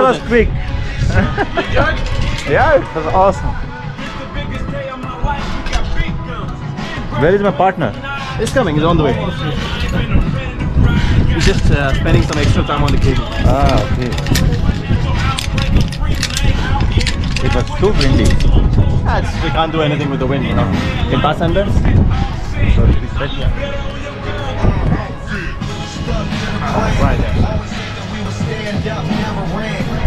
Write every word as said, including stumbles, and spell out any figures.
was quick. Yeah, it was awesome. Where is my partner? He's coming, he's on the way. He's just uh, spending some extra time on the cable. Ah, okay. It was too windy. That's, we can't do anything with the wind, you know. In passengers. So it is set, yeah. Oh, right there.